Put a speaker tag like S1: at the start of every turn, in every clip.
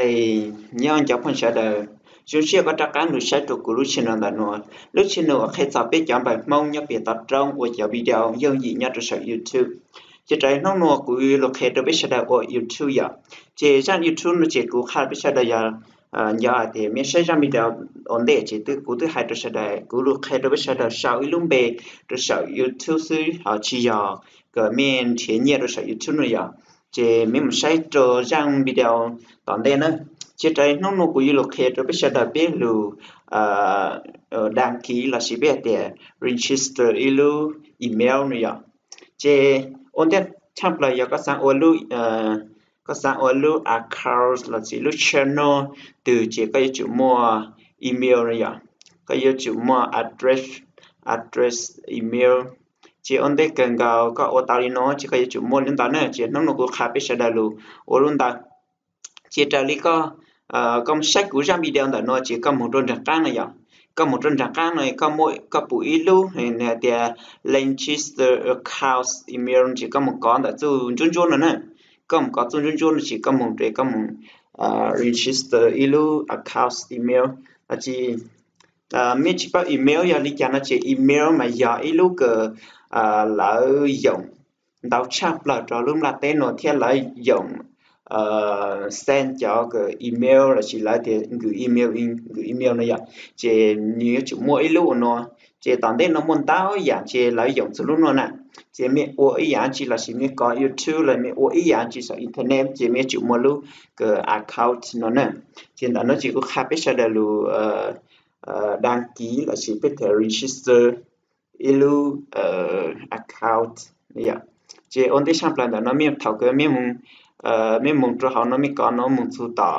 S1: ai nhau cho phần sẽ đời chúng sẽ có tất cả người sẽ được của lúc trên là nó lúc trên nó khi tập biết chọn bài mong nhớ việc tập trong của giờ video dân gì nhớ trên YouTube chỉ trái nó nó của lúc khi được biết sẽ đời của YouTube giờ chỉ trên YouTube nó chỉ của khai biết sẽ đời giờ giờ thì mình sẽ ra video ổn định chỉ từ của từ hai được sẽ đời của lúc khi được biết sẽ đời sau lúc về được sẽ YouTube sư họ chỉ giờ cái mình chỉ nhớ được sẽ YouTube nữa giờ chỉ mình sẽ cho rằng video tóm đây nữa chỉ trái nó của yêu luật hệ rồi bây giờ đã biết lu đăng ký là chỉ biết để register ilu email nữa chỉ ổn định tham lại giờ có sang ở lu account là chỉ lu channel từ chỉ cái chữ mua email nữa cái chữ mua address email chỉ ổn định cần có ở tao đi nó chỉ cái chữ mua lên đó nữa chỉ nó của khác bây giờ đã lu ở luôn ta chỉ trả lý công sách của trang video đó nó chỉ có một trong trang cá này có một trong trang cá này có buổi lưu này thì Lancaster account email chỉ có một con đã chun chun nữa có một con chun chun chỉ có một register ilu account email là chỉ mình chỉ có email giờ lý giải nó chỉ email mà giờ ilu cái là dùng đào chap là cho luôn là tên nó theo là dùng send cho cái email là chỉ là thì gửi email này chỉ như chủ mỗi lúc nó chỉ tận đây nó muốn tao dạng chỉ lợi dụng số lúc nó nè chỉ mình ô ý dạng chỉ là chỉ mình có YouTube là mình ô ý dạng chỉ là internet chỉ mình chủ mỗi lúc cái account nó nè chỉ là nó chỉ có khác biệt là lu đăng ký là chỉ biết register ilu account này chỉ ổn định sang plan là nó mình thảo cái mình muốn cho họ nó mình có nó muốn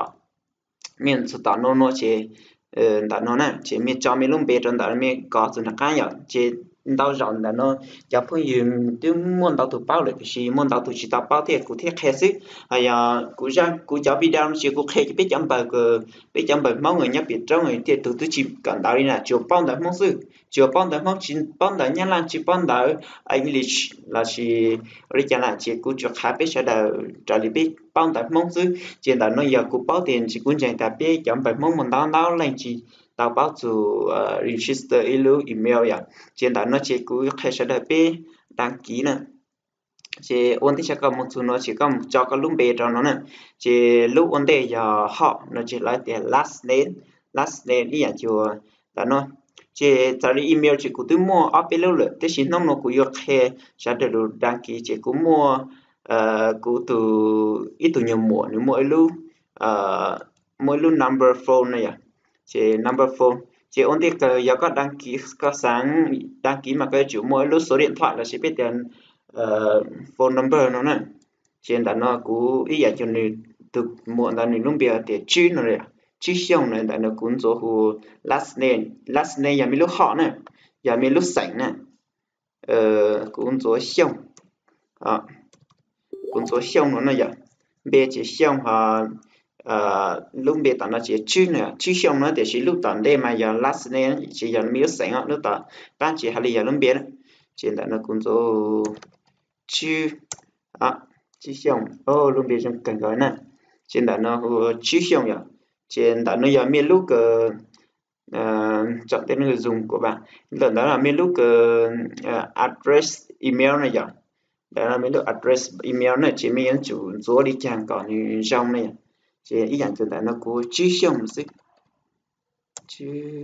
S1: sưu tỏ nó chỉ đã nó nè chỉ mình cho mình luôn biết trong đó mình có sự cái gì chỉ đào rộng là nó giờ phải dùng tiếng muốn đào tụ bao lại cái gì muốn đào tụ chỉ đào bao thì cụ thể khai sức hay cụ cho video chỉ cụ khai cái biết chấm bài mong người nhắc biết trong người thì tụ chỉ cần đào đi là chụp bao đại mong sự chụp bao đại mong chỉ bao đại nhân là chỉ bao đại English là chỉ rồi chẳng là chỉ cụ cho khai biết sẽ đào trả lời biết bao đại mong sự chỉ là nó giờ cụ bao tiền chỉ cụ chẳng ta biết chấm bài mong mình đào lên chỉ tao báo chủ register ilu email ya trên đó nó chỉ cứ khai sẽ được bé đăng ký nè chỉ ôn thì sẽ có một số nó chỉ có cho cái lúc bé cho nó nè chỉ lúc ôn đây giờ họ nó chỉ lấy tiền last name ý là chùa đó nó chỉ tại email chỉ cứ mua ở bên lâu rồi thế chỉ nó cứ yêu khai sẽ được đăng ký chỉ cứ mua cứ từ ít từ nhiều mỗi mỗi lúc number phone này à chỉ number phone chỉ ổn định cái giờ có đăng ký có sáng đăng ký mà cái chủ mỗi lúc số điện thoại là sẽ biết tiền phone number nó nè trên đó nó cũng ý là cho nên từ muộn là nên lúc bây giờ để chữ nó rồi chữ xong này là nó cũng số hồ last name giờ mình lúc họ nè giờ mình lúc sảnh nè cũng số xong cũng số xong nó giờ bây chỉ xong họ lúc bây giờ nó chỉ chữ xong nó để chỉ lúc tận đây mà giờ last name chỉ giờ mình lúc sảnh lúc tận ban chỉ hay là giờ lúc bây giờ trên đó nó cũng số chữ chữ xong lúc bây giờ cần gọi nè trên đó nó chữ xong rồi trên đó nó giờ mình lúc chọn tên người dùng của bạn lần đó là mình lúc address email này giờ đó là mình lúc address email này chỉ mình chủ số đi chẳng còn như trong này chỉ ý dạng trên đó nó có chữ xong xí chữ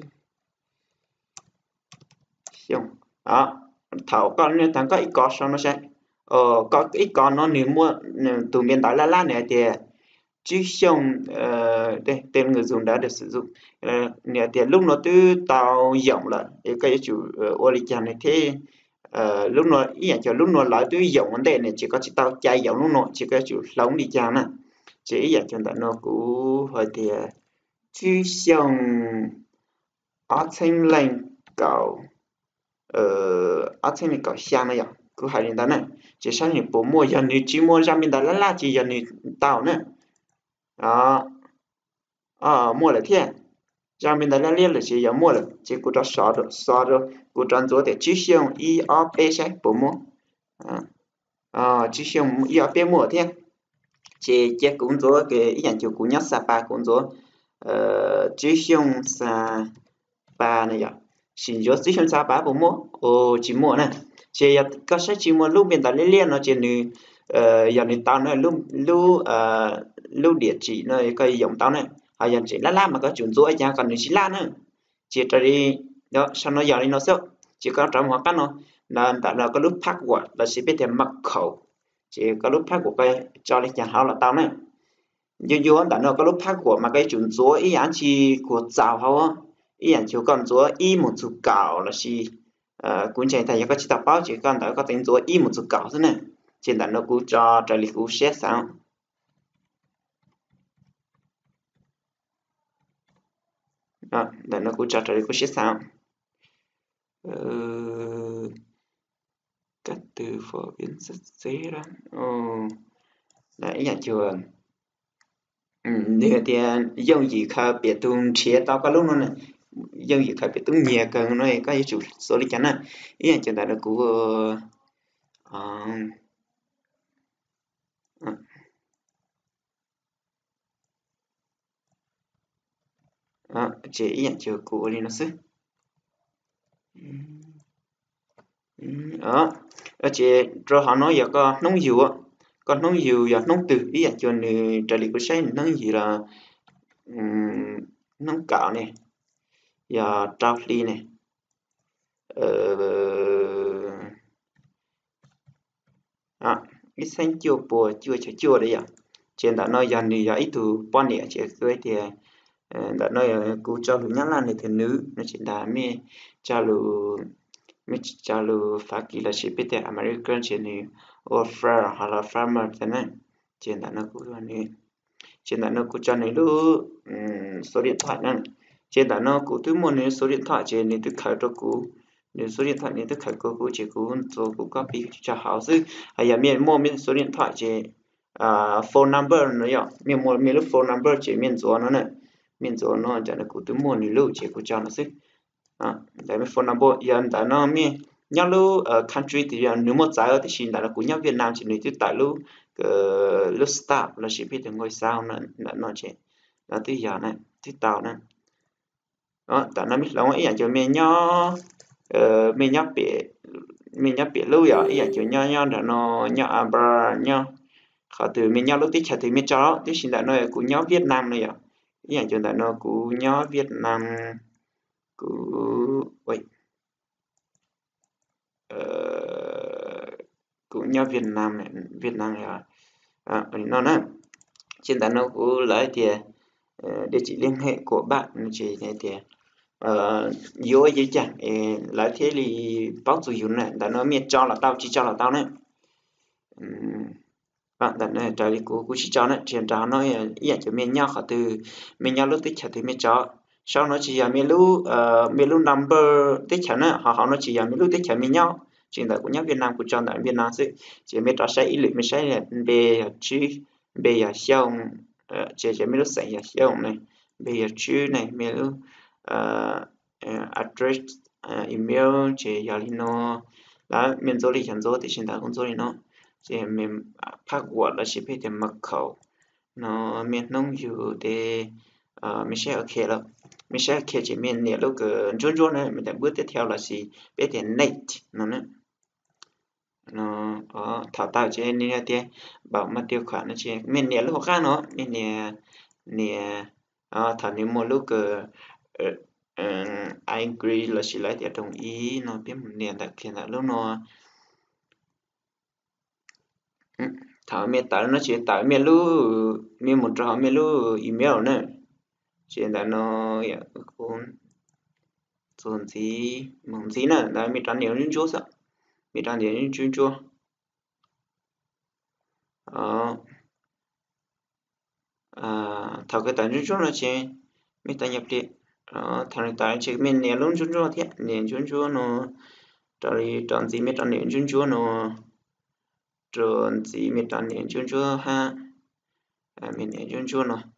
S1: xong thảo con nên thằng có ít có xong nó sẽ có ít con nó nếu mua từ miền Tây là này thì chữ xong đây tên người dùng đã được sử dụng nè thì lúc nó từ tàu rộng là cái chủ origin này thế lúc nó ý là lúc nó lại từ rộng vấn đề này chỉ có chỉ tàu chạy rộng lúc nó chỉ có chủ lóng đi chăng nè chỉ ý là cho nó cũng hơi thì chữ xong ở trên lên cầu ở trên này cầu sang này cứ hai đến đó này chỉ sang thì bố mua giờ này chỉ mua ra bên đó là chỉ giờ này tàu nè mua là thế ra bên đó là liên là chỉ giờ mua là chỉ cứ cho xóa rồi cứ chọn chỗ để chữ xong IOP sẽ bố mua chữ xong IOP mua thế chế chế cũng rồi cái ý nhận chiều cũng nhớ Sapa cũng rồi chứ không Sapa này vậy xin cho chứ không Sapa bộ mua chỉ mua này chế có sẽ chỉ mua lúc bên tại liên liên nó chế nữ giờ này tao này lúc địa chỉ này cái dòng tao này hay giờ chỉ lá mà có chuyện rồi nha còn chỉ lá nữa chỉ cho đi đó sau nó giờ đi nó sợ chỉ có trong hoạt nó là tại là có lúc phát quả là sẽ biết thêm mặc khẩu chỉ có lúc phát của cái cho đi nhà hao là tao này như như anh đã nói có lúc phát của mà cái chuyện chúa ý anh chỉ của giáo hao á ý anh chiếu còn chúa ý một chút cào là gì cũng chạy thầy có chỉ tập báo chỉ còn đã có tính chúa ý một chút cào thế này trên đã nó cũng cho trợ lý cũng xét sao đó đã nó cũng cho trợ lý cũng xét sao các từ phổ biến rất dễ lắm đấy nhà trường thì dùng gì khác biệt tung chia tao có lúc nó này dùng gì khác biệt tung nhẹ cần nói có chủ số lý chắn này ý là chúng ta đã cũng chỉ ý là chiều cũ đi nó xứ đó chị rồi họ nói giờ có nông dừa còn nông dừa giờ nông từ ý là cho nên trợ lý của sách nông gì là nông cạo này giờ trao ly này ít xanh chưa bùa chưa đấy à trên đã nói giờ này giờ ít từ bao nhiêu chị cưới thì đã nói cú cho lũ nhát lan này thì nữ nó chỉ đã mi cho lũ phát kỳ là chỉ biết American trên này offer hoặc là farmer thế này trên đã nó cú này trên đã nó cú cho này lũ số điện thoại này trên đã nó cú thứ một này số điện thoại trên này thứ khởi cho cú nếu số điện thoại này tất cả cô chỉ cú rồi cú copy cho họ chứ hay là miền mua miền số điện thoại chỉ phone number nữa nhở miền mua miền lúc phone number chỉ miền số nó này miền số nó cho nó cú thứ mua này lúc chỉ cú cho nó chứ đấy phone number hiện tại nó miền nhau lúc country thì nếu một giải ở thì xin tại là cú nhau Việt Nam chỉ này thứ tại lúc lúc start là chỉ biết được ngôi sao nó chỉ là thứ giờ này thứ tàu này đó tại nó biết lâu ấy cho miền nhau mình nhớ bị lưu ý ý kiểu nhau là nó nhau bờ nhau họ từ mình nhau lúc tích thì mình cho tích xin là nó của nhau Việt Nam này ạ ý kiểu là nó của nhau Việt Nam của ôi của nhau Việt Nam này nó nè trên đó nó cũng lấy thì địa chỉ liên hệ của bạn chỉ này thì vô gì chẳng lại thế thì bao nhiêu dùng này đã nói miệt cho là tao chỉ cho là tao này bạn đã nói trả lời của chỉ cho này chuyện trả nói ý cho miệt nhau họ từ miệt nhau lúc tích chặt thì miệt cho sau nó chỉ là miệt lúc number tích chặt nữa họ nó chỉ là miệt lúc tích chặt miệt nhau chuyện tại của nhau Việt Nam của chọn tại Việt Nam chứ chỉ miệt trả sai ý lực miệt sai là bề chữ bề xong chỉ miệt lúc sai xong này bề chữ này miệt lúc address email chỉ giờ đi nó là mình rồi hiện rồi thì hiện tại cũng rồi nó chỉ mình phát quạt là chỉ phải tìm mật khẩu nó mình nông dữ để mình sẽ ok rồi mình sẽ ok chỉ mình nhớ lúc cái này mình bước tiếp theo là gì biết tiền net nó nữa nó có thảo tạo cho nên là tiền bảo mất tiêu khoản nó chỉ mình nhớ lúc khác nó mình nhớ thảo nếu một lúc I agree là chỉ lại đồng ý nó biết một nền đặc hiện là lúc nó thảo miền tại nó chỉ tại miền lu miền một trò miền lu email nữa chỉ là nó cũng dồn gì mong gì nữa là miền tràn nhiều những chỗ sao miền tràn nhiều những chỗ thảo cái tại những chỗ nó chỉ miền tại nhập đi thằng tại chỉ miền nhiều luôn những chỗ thiệt nhiều những chỗ nó tròn gì miền tràn nhiều những chỗ nó tròn gì miền tràn nhiều những chỗ ha miền nhiều những chỗ nó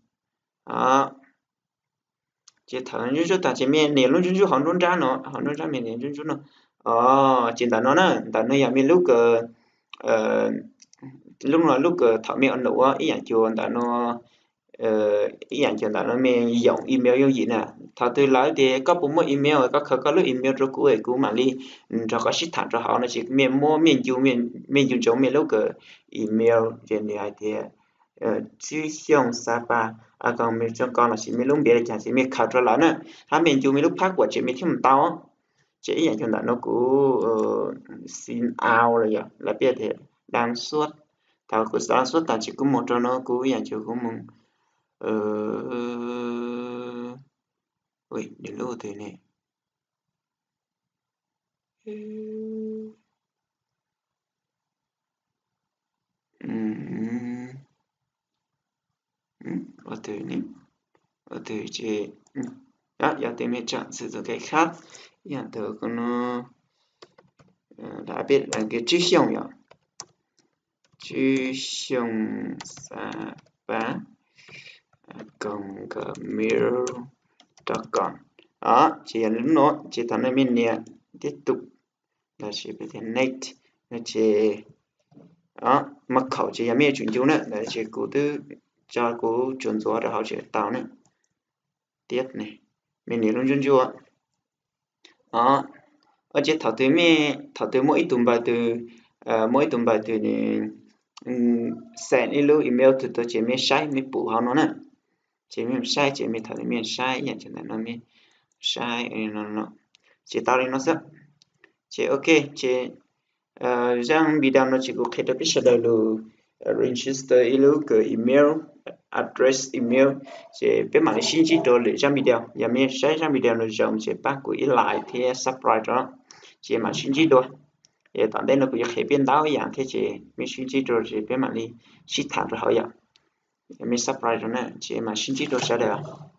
S1: chỉ thằng những chỗ ta chỉ miền nhiều luôn những chỗ họ luôn ra miền nhiều những chỗ nó chỉ tại nó nè tại nó nhà miền lúc lúc thọ mẹ nữa ý dạng chuồn tại nó ý dạng chuồn tại nó mẹ dùng email dùng gì nè thọ tôi lấy thì có bốn mươi email có lúc email rồi cũ mà đi cho có ship thẳng cho họ nó chỉ mẹ mua mẹ dùng chỗ mẹ lúc email trên này thì chữ xong Sapa còn mẹ trong con là chỉ mẹ lúc biết là chỉ mẹ khảo cho lắm nè hắn mẹ dùng mẹ lúc phát của chỉ mẹ thêm tao chỉ ý dạng chuồn tại nó cũ xin out rồi là biết thì đang suốt tao cứ sáng suốt tao chỉ có một cho nó cú nhà chiều của mình ui đến lúc thế này ở từ này ở từ chế đó giờ tìm hết chọn sử dụng cái khác nhà thờ của nó đã biết là cái chữ xong rồi chữ xong sa bá gmail.com đó chỉ là lúc nó chỉ thằng này mình nè tiếp tục là chỉ phải thêm next là chỉ đó mật khẩu chỉ là mấy chuyển chú nữa là chỉ cố tư cho cố chuyển số để họ chỉ tạo nữa tiếp này mình nhớ luôn chuyển chú đó ở trên thảo từ mỗi tuần bài từ này send email từ tôi chỉ mình sai mình bù họ nó nè chỉ mình sai chỉ mình thảo mình sai nhận cho nó mình sai nó chỉ tao đi nó sẽ chỉ ok chỉ rằng video nó chỉ có kết hợp với đầu lưu register cái email address email chỉ biết mà xin chỉ đồ để trong video và mình sai trong video nó dùng chỉ bắt của lại thì subscribe đó chỉ mà xin chỉ đồ để tận đây nó cũng có biến đáo dạng thế chỉ mình xin chỉ đồ chỉ biết mà đi xin thẳng rồi họ dạng mình subscribe đó nè chỉ mà xin chỉ đồ sẽ được